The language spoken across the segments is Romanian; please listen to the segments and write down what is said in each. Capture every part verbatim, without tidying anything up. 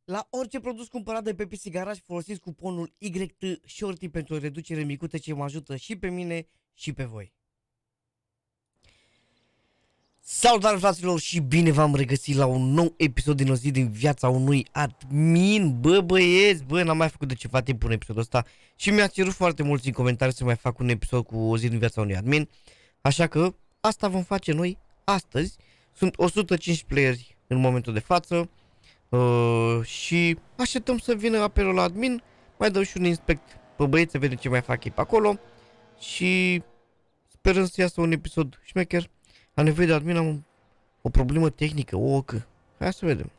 La orice produs cumpărat de pe P C Garage folosiți cuponul Y T Shorty pentru o reducere micuță ce mă ajută și pe mine și pe voi. Salutare fraților și bine v-am regăsit la un nou episod din o zi din viața unui admin. Bă băieți, bă, n-am mai făcut de ceva timp un episodul ăsta și mi-a cerut foarte mulți în comentarii să mai fac un episod cu o zi din viața unui admin. Așa că asta vom face noi astăzi. Sunt o sută cinci playeri în momentul de față. Uh, și așteptăm să vină apelul la admin. Mai dăm și un inspect pe băieți să vedem ce mai fac ei pe acolo. Și sperăm să iasă un episod șmecher. Am nevoie de admin, am o problemă tehnică, o ocă. Hai să vedem.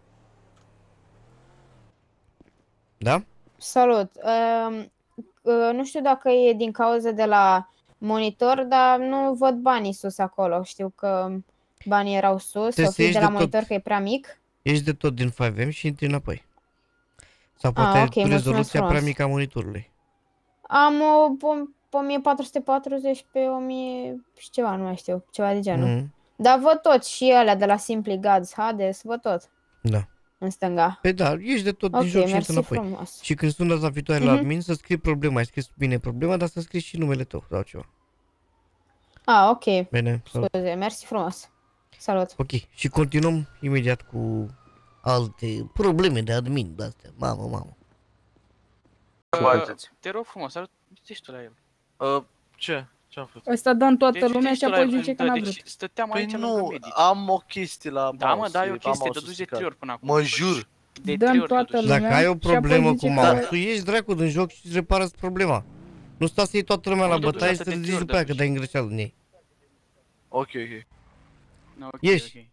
Da? Salut! Uh, uh, nu știu dacă e din cauza de la monitor, dar nu văd banii sus acolo. Știu că banii erau sus, o fi de la monitor tot, că e prea mic. Ești de tot din cinci M și intri înapoi. Sau poate ah, okay, rezoluția prea mică a monitorului. Am o, o o mie patru sute patruzeci pe o mie și ceva, nu mai știu, ceva de genul. Mm -hmm. Dar văd tot și alea de la Simply Gods, Hades, văd tot. Da. În stânga. Păi da, ești de tot okay, din joc și intri înapoi. Frumos. Și când sună la viitoare mm -hmm. la admin, să scrii problema, ai scris bine problema, dar să scrii și numele tău sau ceva. Ah, ok. Bine, scuze, mersi frumos. Salut. Ok, și continuăm imediat cu alte probleme de admin de astea. Mamă, mamă. Uh, te rog frumos, uite-și tu la el. Uh, ce? Ce-am făcut? Ăsta dă în toată deci, lumea și apoi zice că n-a vrut. Deci stăteam păi aici nu, am o chestie la mouse. Da, mă, da, e o chestie, te duci de trei ori până acum. Mă jur. De dă în toată lumea. Dacă ai o problemă cu mouse-ul, că... ieși dracu din joc și repară-ți problema. Nu sta să iei toată lumea la bătaie și să zici după aia că dai îngreșeală în ei. Ok, ok. No, okay, ieși. Okay.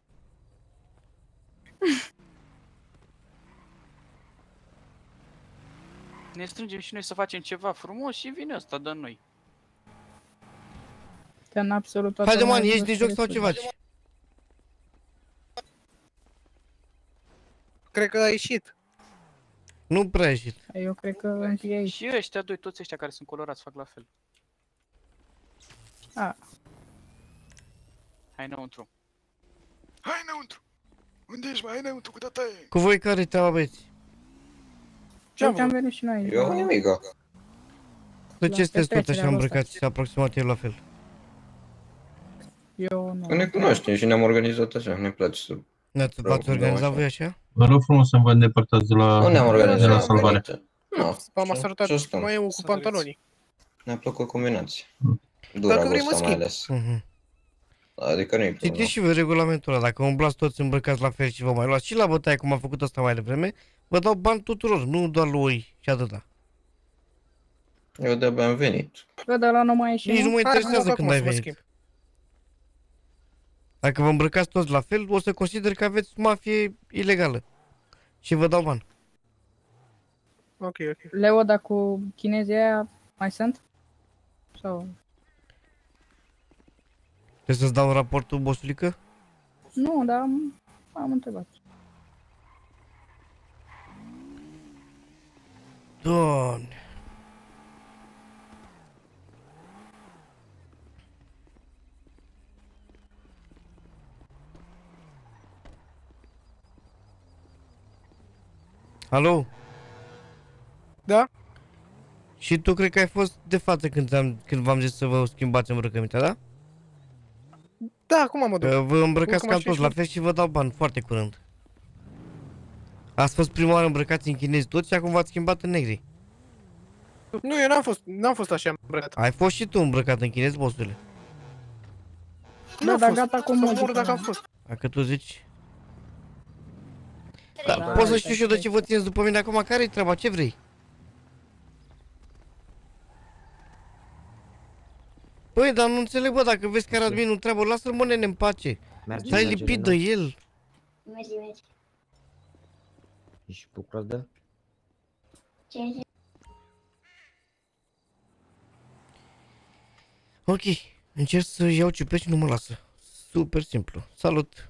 Ne strângem și noi să facem ceva frumos și vine ăsta de noi. În absolut toată haide, man, ieși din joc sau ce faci? Cred că a ieșit. Nu prea a ieșit. Eu cred că încă e aici. Și ăștia doi, toți ăștia care sunt colorați, fac la fel. A. Hai înăuntru. Hai înăuntru! Unde ești, mai? Hai înăuntru cu tata e! Cu voi care-i treaba, băieți? Ce-am am venit și noi. Eu nimica. De ce sunteți tot așa îmbrăcați aproximativ la fel? Eu nu. Că ne cunoaștem și ne-am organizat așa, ne place să... V-ați organizat voi așa? Vă rog frumos să vă îndepărtați de la, nu ne-am organizat, de la salvare. Nu, m-am salutat, mai eu cu pantalonii. Ne-a plăcut combinația. Dacă vrei mă Dura mai schimb. ales. Adică nu-i problemă. Citiți și voi regulamentul ăla, dacă umblați toți îmbrăcați la fel și vă mai luați și la bătaie cum am făcut asta mai devreme, vă dau bani tuturor, nu doar lui și atâta. Eu de-abia am venit. Bă, dar la nu mai ieși. Nici nu mă interesează când ai venit. Dacă vă îmbrăcați toți la fel, o să consider că aveți mafie ilegală. Și vă dau bani. Ok, ok. Leo, dar cu chinezii aia mai sunt? Sau... Trebuie să-ți dau raportul, bosulică? Nu, dar am, am întrebat. Doamne. Alo? Da? Și tu cred că ai fost de față când, am, când v-am zis să vă schimbați îmbrăcămintea, da? Da, acum mă duc. Că vă îmbrăcați cam toți la fel și vă dau bani foarte curând. Ați fost prima oară îmbrăcați în chinezi toți și acum v-ați schimbat în negri. Nu, eu n-am fost, n-am fost așa îmbrăcat. Ai fost și tu îmbrăcat în chinezi, bossule. Da, dar gata cu mă dacă am fost. Dacă tu zici. Da, da, pot să știu și eu de ce vă țineți după mine acum? Care-i treaba? Ce vrei? Păi, dar nu înțeleg, bă, dacă vezi că are adminul treabă, lasă-l, mă, nene, în pace. Stai lipit de el. Mergi, mergi. Ești bucuros de? Ce? Ok, încerc să iau ciuperci și nu mă lasă. Super simplu. Salut.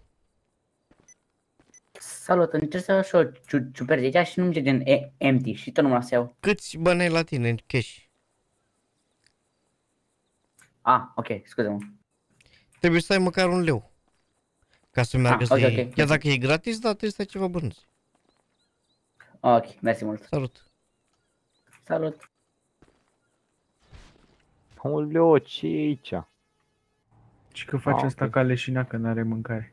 Salut, încerc să iau și o ciuperci de aici și nu merge din empty și tot nu mă las să iau. Câți bani ai la tine în cash? Ah, ok, scuze-mă. Trebuie să ai măcar un leu. Ca să meargă ah, să okay, iei. Okay. Chiar dacă e gratis, da, trebuie să ai ceva bănuți. Ok, mersi mult. Salut. Salut. Oleo, ce e aici? Și că face Ah, asta ok. ca leșina că n-are mâncare.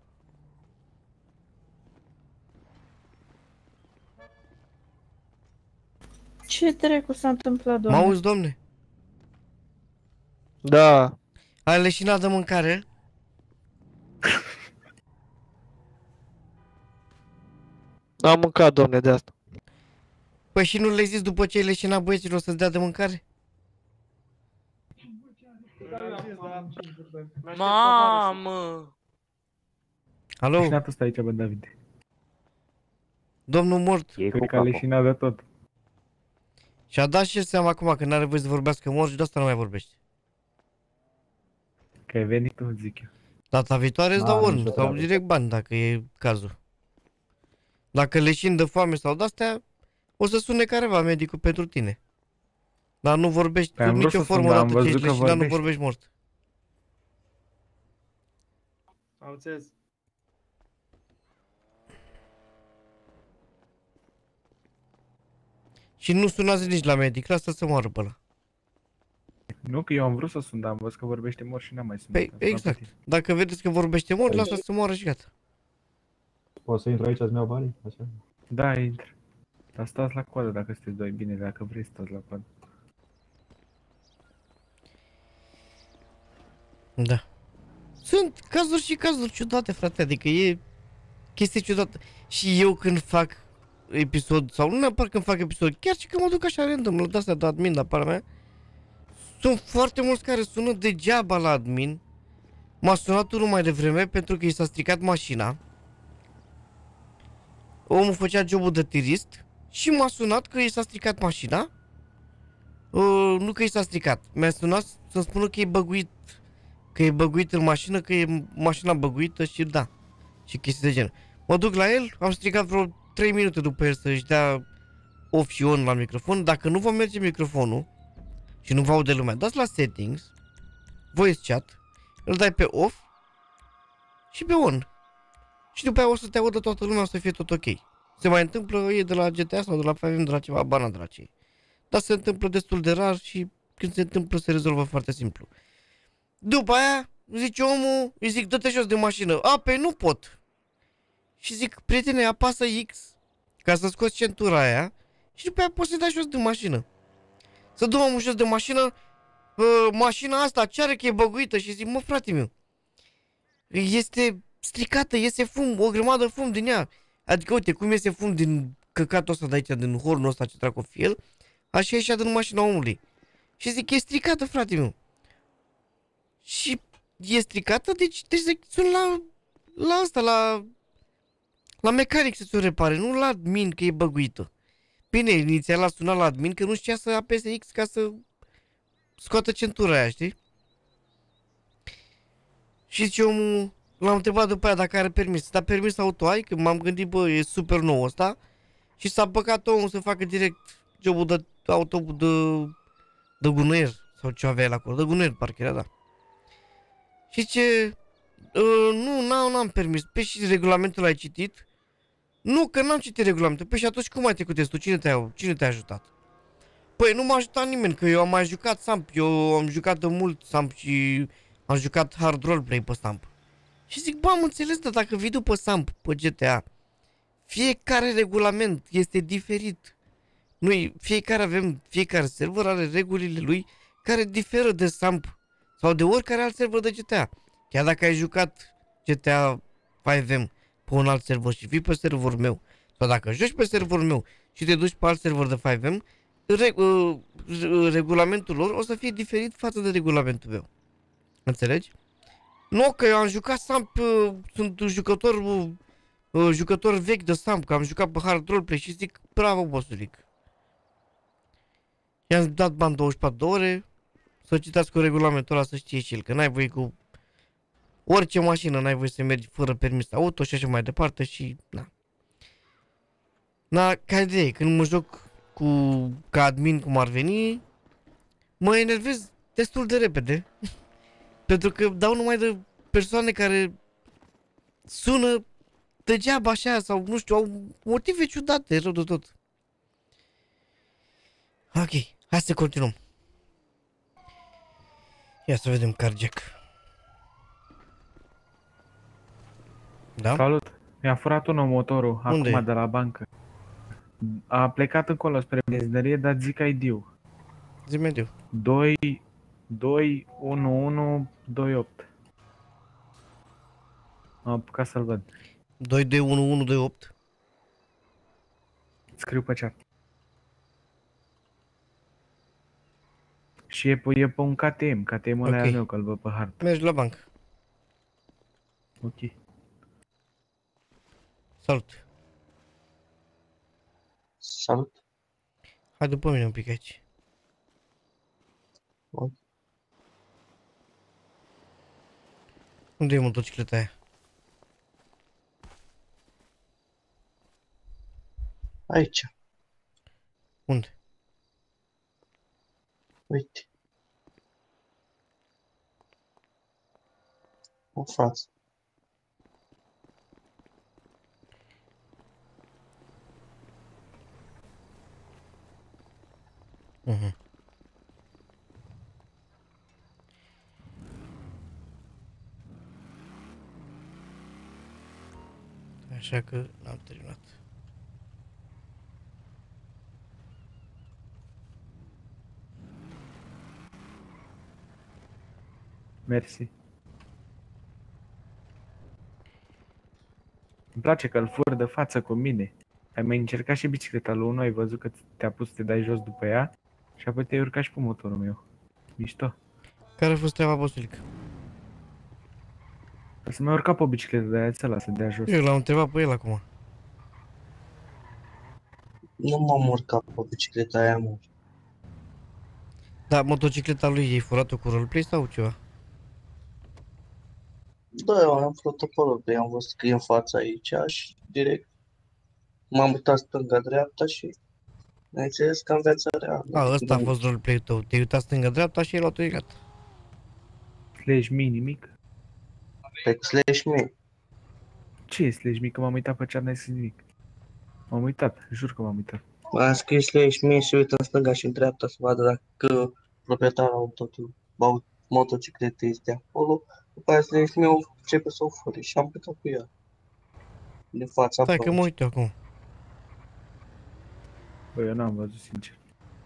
Ce dracu s-a întâmplat, Mă doamne? auzi, domne? Da. Ai leșinat de mâncare? Am mâncat, domne, de asta. Păi și nu le-ai zis după ce ai leșinat băieților să-ți dea de mâncare? Mamă! Alo? Leșinat ăsta aici, bă, David. Domnul mort. E Cred cu că a capul. leșinat de tot. Și-a dat și el seama acum că n-are voie să vorbească mort și de asta nu mai vorbește. Că ai venit tu, zic eu. Data viitoare îți Da, dau urn nicio sau treabă. direct bani dacă e cazul. Dacă leșin de foame sau de-astea, o să sune careva medicul pentru tine. Dar nu vorbești Păi cu am vrut nicio să sun, formă dar am odată ce văzut ești că leșinat, nu vorbești. vorbești mort. Am înțeles. Și nu sunați nici la medic, lasă să moară pe ăla. Nu, că eu am vrut să sun, dar am văzut că vorbește mor și n-am mai sunat. Păi, Am sunat pe exact. tine. Dacă vedeți că vorbește mort, Păi- lasă să moară și gata. Poți să intru aici să-mi iau banii? Așa? Da, intră. Dar stați la coadă dacă sunteți doi. Bine, dacă vrei stați la coadă. Da. Sunt cazuri și cazuri ciudate, frate, adică e chestie ciudată. Și eu când fac episod, sau nu neapărat când fac episod, chiar și când mă duc așa random, la de-astea de admin, de para mea, sunt foarte mulți care sună degeaba la admin. M-a sunat unul mai devreme pentru că i s-a stricat mașina. Omul făcea jobul de tirist și m-a sunat că i s-a stricat mașina. Uh, nu că i s-a stricat, mi-a sunat să spună că e băguit, că e băguit în mașină, că e mașina băguită și da, și chestii de genul. Mă duc la el, am strigat vreo trei minute după el să-și dea off și on la microfon. Dacă nu vă merge microfonul și nu vă aude lumea, dați la settings, voice chat, îl dai pe off și pe on. Și după aia o să te audă toată lumea, o să fie tot ok. Se mai întâmplă, e de la G T A sau de la five M, de la ceva, bana de la ce. Dar se întâmplă destul de rar și când se întâmplă se rezolvă foarte simplu. După aia, zice omul, îi zic, dă-te jos de mașină. A, pe nu pot. Și zic, prietene, apasă X ca să scoți centura aia și după aia poți să dai jos de mașină. Să dă omul jos de mașină, uh, mașina asta, ce are că e băguită? Și zic, mă, frate meu, este stricată, iese fum, o grămadă de fum din ea. Adică, uite, cum iese fum din căcatul ăsta de aici, din hornul ăsta ce trag o fi el, așa ieșea din mașina omului. Și zic, e stricată, frate meu. Și e stricată, deci trebuie să sun la, la asta, la, la mecanic să ți-o repare, nu la admin că e băguită. Bine, inițial a sunat la admin că nu știa să apese X ca să scoată centura aia, știi? Și zice omul, l-am întrebat după aia dacă are permis. Dar permis auto ai? Că m-am gândit, bă, e super nou ăsta. Și s-a băgat omul să facă direct jobul de auto de, de gunoier. Sau ce avea el acolo, de gunoier parcă era, da. Și zice, nu, n-am permis. Pe și regulamentul l-ai citit? Nu, că n-am citit regulamentul. Păi și atunci cum ai trecut testul? Cine te-a, cine te-a ajutat? Păi nu m-a ajutat nimeni, că eu am mai jucat Samp. Eu am jucat de mult Samp și am jucat hard roleplay pe Samp. Și zic, bă, am înțeles, dar dacă vii după Samp pe G T A, fiecare regulament este diferit. Noi, fiecare avem, fiecare server are regulile lui care diferă de Samp sau de oricare alt server de G T A. Chiar dacă ai jucat G T A five M pe un alt server și vii pe serverul meu, sau dacă joci pe serverul meu și te duci pe alt server de five M, re, uh, regulamentul lor o să fie diferit față de regulamentul meu. Înțelegi? Nu, că eu am jucat Samp, uh, sunt jucător, uh, jucător vechi de Samp, că am jucat pe hard roleplay și zic, bravo, bossulic. I-am dat bani douăzeci și patru de ore, să citați cu regulamentul ăla să știe și el, că n-ai voie cu orice mașină, n-ai voie să mergi fără permis auto și așa mai departe și, na. Na, ca idee, când mă joc cu, ca admin cum ar veni, mă enervez destul de repede. Pentru că dau numai de persoane care sună degeaba așa sau nu știu, au motive ciudate, rău de tot. Ok, hai să continuăm. Ia să vedem carjack. Da? Salut! Mi-a furat unul motorul, Unde acum e? de la bancă. A plecat încolo spre benzinărie, dar zic I D-ul. Zi mediu. doi, doi, unu, unu, doi, opt. Am apucat să-l văd. doi doi unu unu doi opt. Scriu pe chat. Și e pe, e pe un K T M, K T M-ul ăla Ok. al meu, că-l văd pe hartă. Mergi la bancă. Ok. Salut. Salut. Hai după mine un pic aici. Ok. Unde e motocicleta aia? Aici. Unde? Uite. În față. Mhm. Așa că n-am terminat. Mersi. Îmi place că îl fur de față cu mine. Ai mai încercat și bicicleta lui unul, ai văzut că te-a pus să te dai jos după ea și apoi te-ai urcat și pe motorul meu. Mișto. Care a fost treaba, bosilică? Să mai urca pe o bicicletă de aia țăla să dea jos. Eu l-am întrebat pe el acum. Nu m-am urcat pe bicicleta aia, mă. Da, motocicleta lui e furat-o cu roleplay sau ceva? Da, eu am protocolul, că i-am văzut că e în fața aici și direct m-am uitat stânga-dreapta și ai înțeles că în viața reală. A, ăsta a fost roleplay-ul tău. Te-ai uitat stânga-dreapta și ai luat-o și gata. Slash mi nimic? Pe slash me. Ce e slash mi? Că m-am uitat pe chat, n-ai scris nimic. M-am uitat, jur că m-am uitat. Am scris slash me și uită în stânga și în dreapta să vadă dacă proprietarul autotul, au motociclete este acolo. După aia slash me începe să o fure și am plecat cu ea. Din fața Stai că mă uit eu acum. Bă, eu n-am văzut, sincer.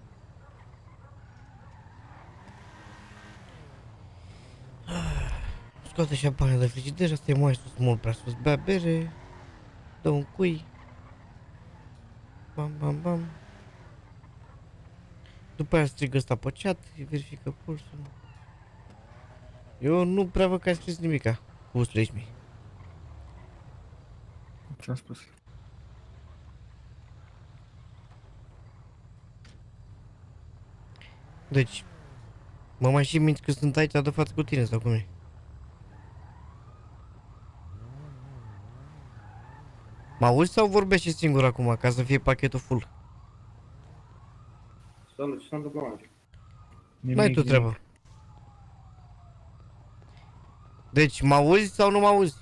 Scoate șampania de frigider, asta e mai sus, mult prea sus. Bea bere, dă un cui. Bam, bam, bam. După aia strigă ăsta pe chat, îi verifică pulsul. Eu nu prea văd că ai scris nimica cu slash me. Ce-am spus? Deci, mă mai și minți că sunt aici de față cu tine sau cum e? Mă auzi sau vorbești și singur acum, ca să fie pachetul full? Salut, ce s-a întâmplat, mă? N-ai tu treabă. Deci, mă auzi sau nu mă auzi?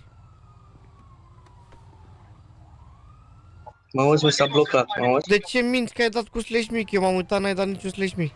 Mă auzi, mi s-a blocat, mă auzi? De ce minți că ai dat cu slash mic? Eu m-am uitat, n-ai dat niciun slash mic.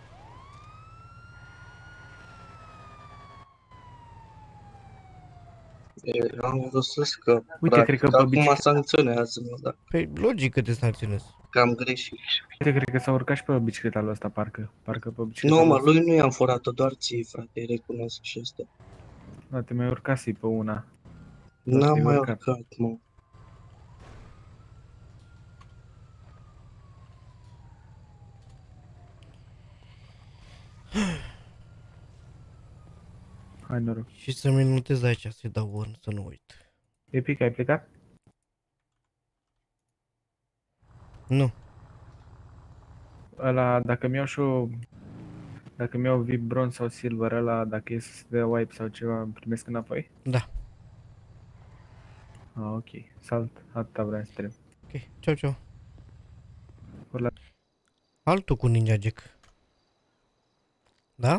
E, am văzut că, Uite, cred că pe acum bicicletă- sancționează-mă, da. Păi, logic că te sancționez. Că am greșit. Uite, cred că s-a urcat și pe bicicleta lui ăsta, parcă. Parcă pe bicicleta Nu, mă, lui lui nu i-am furat-o, doar ție, frate, îi recunosc și asta. Da, te mai urcase pe una. Doar N-am te-ai mai urcat. urcat, mă. Hai, noroc. Și să-mi notez aici, să-i dau urn, să nu uit. Epic, ai plecat? Nu. Ăla, dacă mi-au și o... Dacă mi-au V I P bronz sau silver, ăla, dacă e să se dea wipe sau ceva, îmi primesc înapoi? Da. Ah, ok. Salt, atâta vreau să trebuie. Ok, ceau, ceau. Urla. Altul cu Ninja Jack. Da?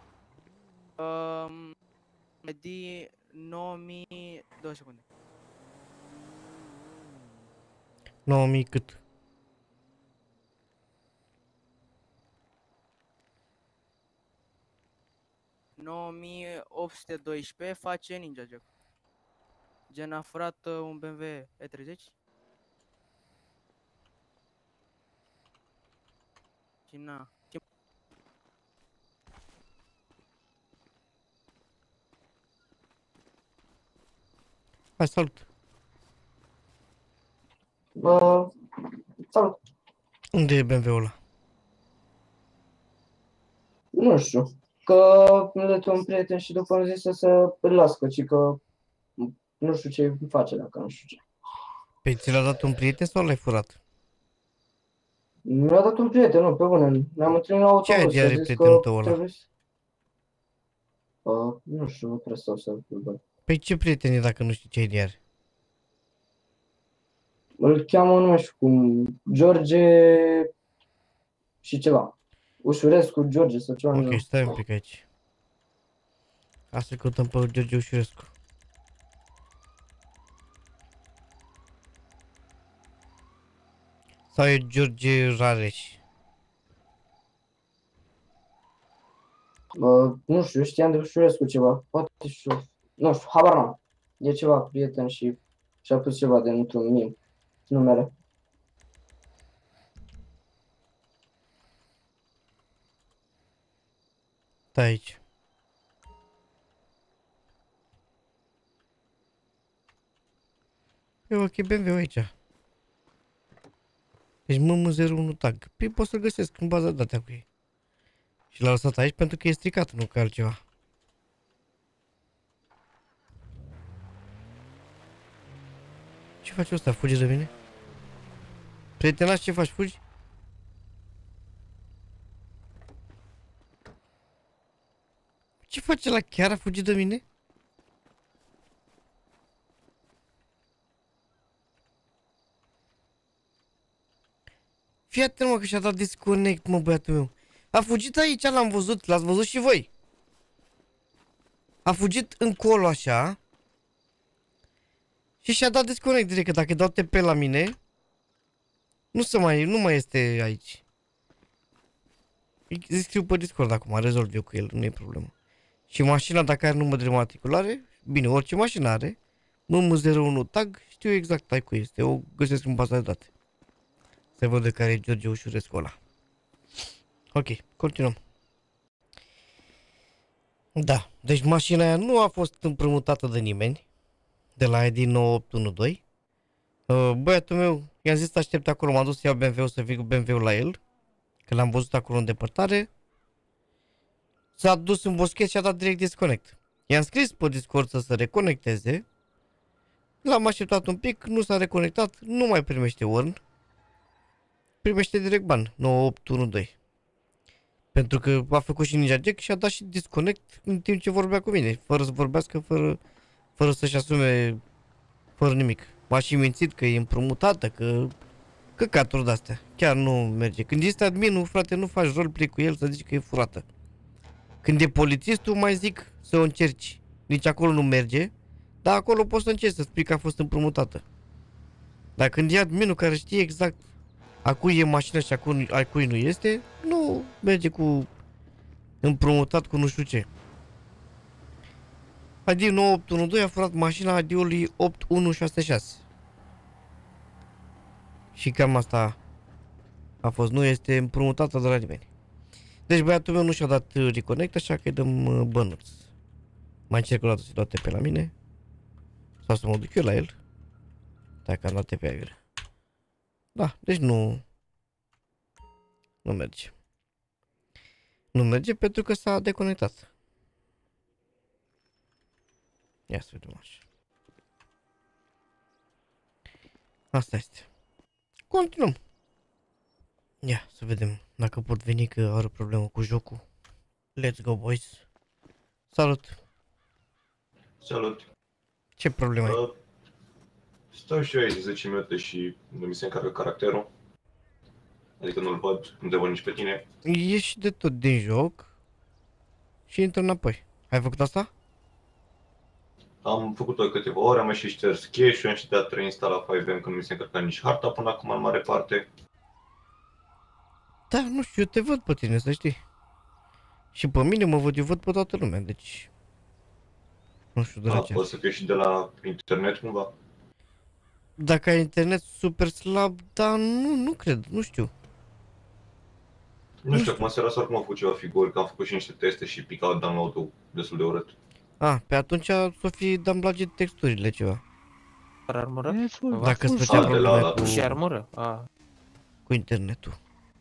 Um, Medi nouă mii... două secunde. nouă mii cât? nouă mii opt sute doisprezece face Ninja Jack. Gen a furat uh, un B M W E treizeci. Și na. Hai, salut! Uh, salut! Unde e B M W-ul ăla? Nu știu, că mi-a dat un prieten și după am zis să îl las, că, că nu știu ce face dacă nu știu ce. Păi ți l-a dat un prieten sau l-ai furat? Mi-a dat un prieten, nu, pe bune, ne-am întâlnit la autobuz. Ce are prietenul tău ăla? Trebuie... Uh, nu știu, nu prea stau să-l văd. Păi ce prieten e dacă nu știi ce idee are? Îl cheamă, nu știu cum, George și ceva. Ușurescu, George sau ceva. Ok, stai un pic aici. Hai să căutăm pe George Ușurescu. Sau e George Rareș? Uh, nu știu, știam de Ușurescu ceva, poate știu, nu știu, habar n-am. E ceva prieten și și-a pus ceva de într-un meme, numele. Stai aici. E ok, B M W aici. Deci M M zero unu tag. Păi pot să-l găsesc în baza de date cu ei. Și l-a lăsat aici pentru că e stricat, nu ca altceva. Ce faci ăsta? Fugi de mine? Prietenaș, ce faci? Fugi? Ce face la chiar? A fugit de mine? Fii atent, mă, că și-a dat disconnect, mă, băiatul meu. A fugit aici, l-am văzut, l-ați văzut și voi. A fugit încolo așa. Și și-a dat disconnect direct, că dacă dau T P la mine, nu se mai, nu mai este aici. Îi scriu pe Discord acum, rezolv eu cu el, nu e problemă. Și mașina, dacă are număr de matriculare, bine, orice mașină are, M M zero unu tag, știu exact ai cu este, o găsesc în baza de date. Să văd de care e George Ușurescu ăla. Ok, continuăm. Da, deci mașina aia nu a fost împrumutată de nimeni, de la I D nouă opt unu doi. Uh, băiatul meu, i-am zis să aștept acolo, m-am dus să iau B M W-ul, să vin cu B M W-ul la el, că l-am văzut acolo în depărtare. S-a dus în boschet și a dat direct disconnect. I-am scris pe Discord să se reconecteze. L-am așteptat un pic, nu s-a reconectat, nu mai primește urn. Primește direct ban, nouă opt unu doi. Pentru că a făcut și Ninja Jack și a dat și disconnect în timp ce vorbea cu mine, fără să vorbească, fără, fără să-și asume, fără nimic. M-a și mințit că e împrumutată, că căcaturi de-astea. Chiar nu merge. Când este adminul, frate, nu faci roleplay cu el să zici că e furată. Când e polițistul, mai zic să o încerci. Nici acolo nu merge, dar acolo poți să încerci să spui că a fost împrumutată. Dar când e adminul care știe exact a cui e mașina și a cui, a cui nu este, nu merge cu împrumutat cu nu știu ce. I D nouă opt unu doi a furat mașina I D-ului opt unu șase șase. Și cam asta a fost, nu este împrumutată de la nimeni. Deci băiatul meu nu și-a dat reconnect, așa că îi dăm bănuț. Mai încerc o dată să-i dau T P la mine. Sau să mă duc eu la el. Dacă am dat T P aiurea. Da, deci nu... Nu merge. Nu merge pentru că s-a deconectat. Ia să vedem așa. Asta este. Continuăm. Ia să vedem dacă pot veni, că are o problemă cu jocul. Let's go, boys. Salut. Salut. Ce problemă ai? Uh, stau și eu aici zece minute și nu mi se încarcă caracterul. Adică nu-l văd, nu te văd nici pe tine. Ieși de tot din joc și intră înapoi. Ai făcut asta? Am făcut-o câteva ore, am și șters cache-ul, am și dat reinstala cinci M când nu mi se încărca nici harta până acum în mare parte. Da, nu știu, eu te văd pe tine, să știi. Și pe mine mă văd, eu văd pe toată lumea, deci... Nu știu, Da, dragea. poate să fie și de la internet cumva. Dacă ai internet super slab, da, nu, nu cred, nu știu. Nu știu, acum seara sau cum am făcut ceva figuri, că am făcut și niște teste și picau download-ul destul de urât. A, pe atunci s-o fi damblage texturile ceva. Dar armură? Dacă îți făcea probleme cu... Și armură? A. Cu internetul.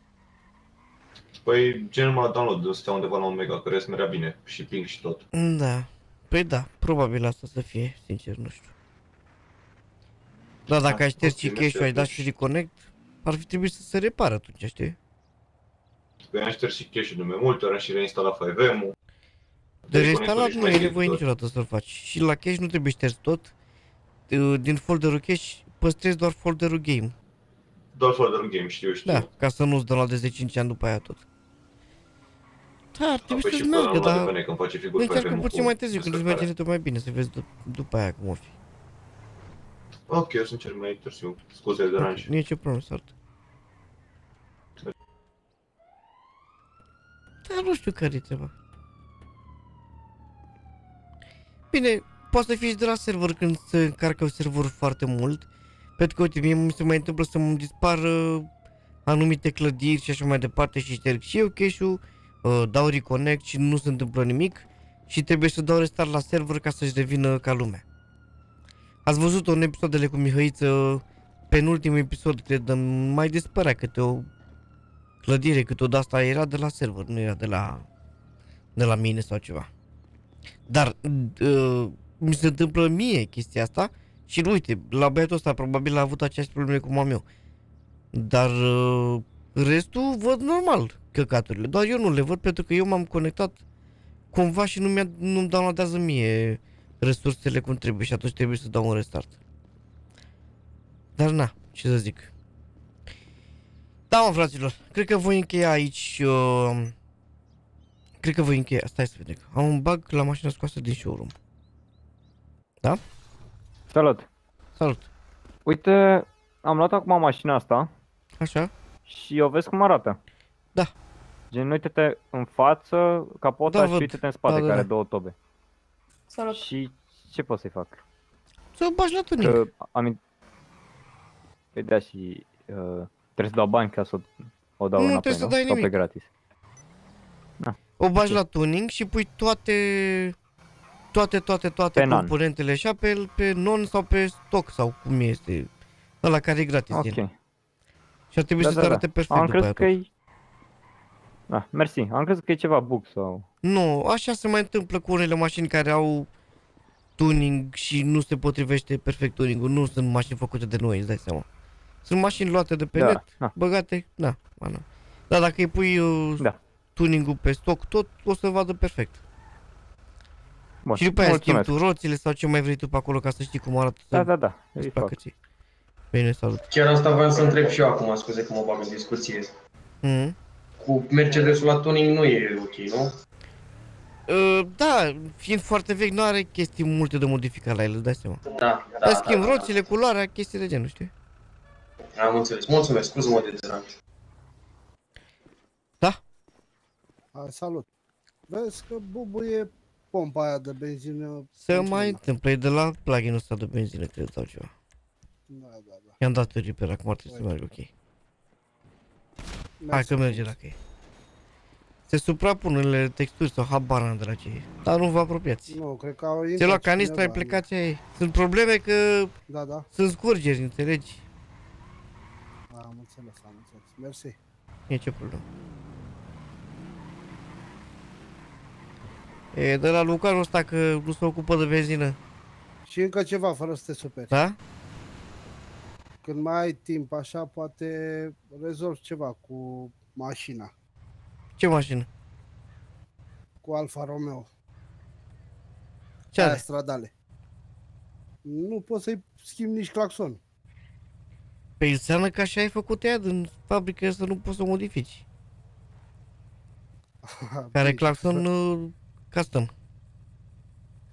Păi, gen numai la download, stătea undeva la un mega, care îți merea bine, și ping și tot. Da. Păi da, probabil asta să fie, sincer, nu știu. Da, dacă ai șters și cache-ul, ai dat și reconnect, ar fi trebuit să se repară atunci, știi? Păi am șters și cache-ul de mai multe ori, am și reinstalat cinci M-ul. De reinstalat nu e nevoie niciodată să-l faci. Și la cache nu trebuie șters tot. Din folderul cache păstrezi doar folderul game. Doar folderul game, știu, știu. Da, ca să nu-ți downloadeze cinci ani după aia tot. Da, ar trebui să-ți meargă, dar... Încearcă puțin mai târziu, când îți merge netul mai bine, să vezi după aia cum o fi. Ok, o să încerc mai târziu. Scuze de deranj. Nu e ce problemă, Salt. Dar nu știu care e treaba. Bine, poate să fie și de la server când se încarcă serverul foarte mult. Pentru că, uite, mie mi se mai întâmplă să-mi dispară anumite clădiri și așa mai departe și șterg și eu cache-ul, uh, dau reconnect și nu se întâmplă nimic și trebuie să dau restart la server ca să-și revină ca lumea. Ați văzut în episoadele cu Mihăiță, penultimul episod, cred, mai dispărea câte o clădire, câte o de-asta era de la server, nu era de la, de la mine sau ceva. Dar uh, mi se întâmplă mie chestia asta și uite, la băiatul ăsta probabil a avut aceeași probleme cum am eu. Dar uh, restul văd normal căcaturile, doar eu nu le văd pentru că eu m-am conectat cumva și nu mi-a, nu-mi downloadează mie resursele cum trebuie și atunci trebuie să dau un restart. Dar na, ce să zic. Da, mă, fraților, cred că voi încheia aici. Uh, cred că voi încheia. Stai să vedem. Am un bug la mașina scoasă din showroom. Da? Salut. Salut. Uite, am luat acum mașina asta. Așa. Și o vezi cum arată. Da. Gen, uite-te în față, capota Da, și văd. uite-te în spate, Da, da, care da. are două tobe. Salut. Și ce pot să-i fac? Să o bagi la tuning. Că am... Păi da, și uh, trebuie să dau bani ca să o, o dau Nu, înapoi, trebuie să nu? dai Sau pe nimic. gratis. O bagi la tuning și pui toate toate, toate, toate Pe non. componentele așa pe, pe non sau pe stock sau cum este. Ăla care e gratis. Ok. El. Și ar trebui Da, să da, se da. arate perfect Am după aia crezut că tot. e... Da, mersi. Am crezut că e ceva bug sau... Nu, așa se mai întâmplă cu unele mașini care au tuning și nu se potrivește perfect tuningul. Nu sunt mașini făcute de noi, îți dai seama. Sunt mașini luate de pe Da, net, da. băgate, da, ba, na. Dar dacă îi pui uh, Da. tuningul pe stock, tot o să vadă perfect. Bun, Și după aia schimbi mulțumesc. tu roțile sau ce mai vrei tu pe acolo ca să știi cum arată. Da, să da, da, îți îi placă fac. ție. Bine, salut. Chiar asta voiam să întreb și eu acum, scuze că mă bag în discuție. Mhm. Cu Mercedesul la tuning nu e ok, nu? Uh, da, fiind foarte vechi, nu are chestii multe de modificat la el, îți dai seama. Da, da. Dar schimb da, da. roțile, culoarea, chestii de genul, știi? Am înțeles. Mulțumesc, scuze-mă de deranj. A, salut. Vezi că bubuie pompa aia de benzină. Se mai întâmplă, e de la plugin-ul ăsta de benzină, cred, sau ceva. Da, da, da. I-am dat repair, acum ar trebui să meargă ok. Hai că merge dacă e. Se suprapun unele texturi sau habar n-am de la ce e. Dar nu vă apropiați. Nu, cred că au Ți-ai luat canistra, ai plecat ce ai. Sunt probleme că Da, da. sunt scurgeri, înțelegi? Am înțeles, am înțeles. Mersi. E ce problemă. E de la Lucanul ăsta că nu se ocupă de benzină. Și încă ceva, fără să te superi. Da? Când mai ai timp așa, poate rezolvi ceva cu mașina. Ce mașină? Cu Alfa Romeo. Ce Aia are? stradale. Nu poți să-i schimbi nici claxon. Păi înseamnă că așa ai făcut ea din fabrică să nu poți să o modifici. Care claxon uh, custom.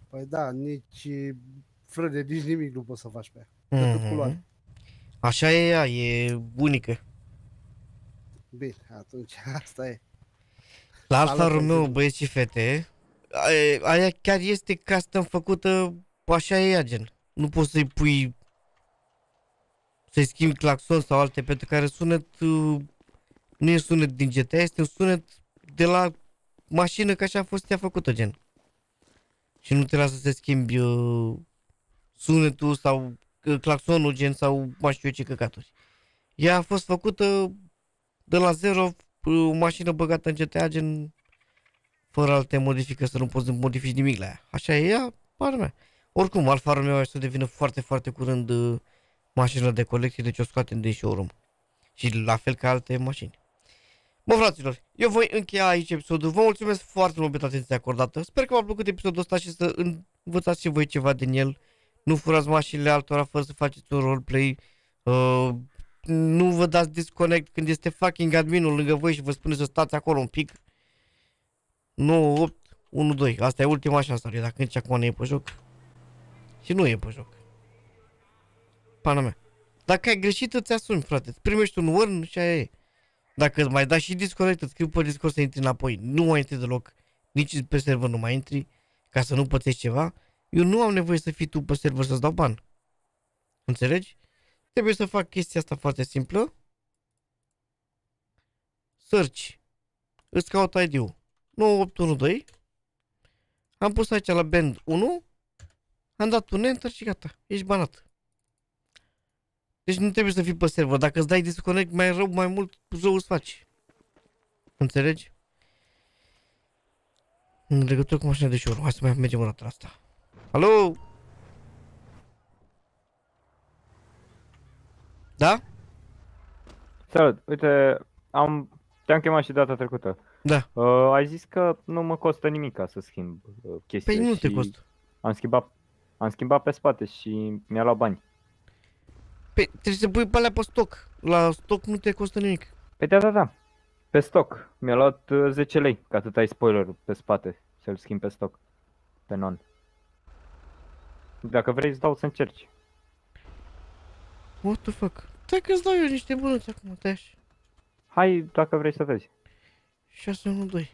Păi da, nici frâne, nici nimic nu poți să faci pe ea. Decât Mhm. culoare. Așa e ea, e unică. Bine, atunci asta e. La Alfa Salut, Romeo, Constantin. băieți și fete, aia, aia chiar este custom făcută, așa e ea, gen. Nu poți să-i pui, să-i schimbi claxon sau alte, pentru care sunet, uh, nu e sunet din G T A, este un sunet de la mașină, că așa a fost ea făcută, gen. Și nu te lasă să schimbi uh, sunetul sau uh, claxonul, gen, sau mai știu eu ce căcaturi. Ea a fost făcută de la zero, o mașină băgată în G T A, gen, fără alte modificări, să nu poți să modifici nimic la ea. Așa e ea, partea mea. Oricum, Alfa Romeo o să devină foarte, foarte curând uh, mașină de colecție, deci o scoatem din showroom. Și la fel ca alte mașini. Bă, fraților, eu voi încheia aici episodul. Vă mulțumesc foarte mult pentru atenția acordată. Sper că v-a plăcut episodul ăsta și să învățați și voi ceva din el. Nu furați mașinile altora fără să faceți un roleplay. Uh, nu vă dați disconnect când este fucking adminul lângă voi și vă spune să stați acolo un pic. nouă opt unu doi. Asta e ultima șansă, dacă nici acum nu e pe joc. Și nu e pe joc. Pana mea. Dacă ai greșit, îți asumi, frate. Îți primești un urn și aia e. Dacă îți mai dai și disconnect, îți scriu pe Discord să intri înapoi. Nu mai intri deloc. Nici pe server nu mai intri. Ca să nu pățești ceva. Eu nu am nevoie să fii tu pe server să-ți dau ban. Înțelegi? Trebuie să fac chestia asta foarte simplă. Search. Îți caut I D-ul. nouă opt unu doi. Am pus aici la band unu. Am dat un enter și gata. Ești banat. Deci nu trebuie să fii pe server. Dacă îți dai disconnect, mai rău, mai mult rău îți faci. Înțelegi? În legătură cu mașina de showroom. Hai să mai mergem o dată la asta. Alo? Da? Salut, uite, am, te-am chemat și data trecută. Da. Uh, ai zis că nu mă costă nimic ca să schimb uh, chestiile. Păi nu și te costă. Am schimbat, am schimbat pe spate și mi-a luat bani. Păi trebuie să pui pe alea pe stoc. La stoc nu te costă nimic. Păi da, da, da. Pe stoc. Mi-a luat uh, zece lei, că atât ai spoilerul pe spate, să-l schimb pe stoc. Pe non. Dacă vrei îți dau să încerci. What the fuck? Stai că îți dau eu niște bănuți acum, te așa. Hai, dacă vrei să vezi. șase unu doi.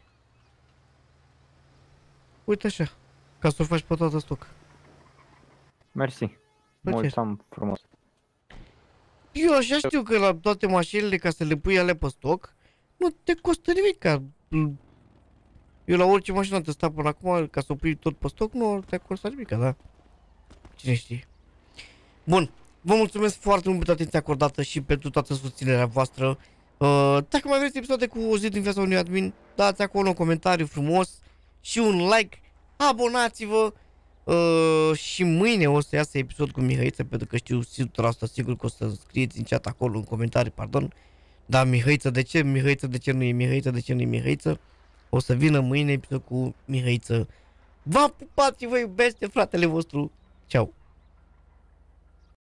Uite așa. Ca să o faci pe toată stoc. Mersi. Mult am frumos. Eu așa știu că la toate mașinile, ca să le pui alea pe stoc, nu te costă nimic. Ca... Eu la orice mașină te stau până acum, ca să o pui tot pe stoc, nu te costă nimic, da? Cine știe. Bun. Vă mulțumesc foarte mult pentru atenția acordată și pentru toată susținerea voastră. Uh, dacă mai vreți episoade cu o zi din viața unui admin, dați acolo un comentariu frumos și un like. Abonați-vă. Uh, și mâine o să iasă episod cu Mihăiță, pentru că știu o sută la sută sigur că o să scrieți în chat acolo, în comentarii, pardon. Dar Mihăiță, de ce? Mihăiță, de ce nu e Mihăiță? De ce nu e Mihăiță? O să vină mâine episod cu Mihăiță. Vă pupați și vă iubesc, fratele vostru. Ceau!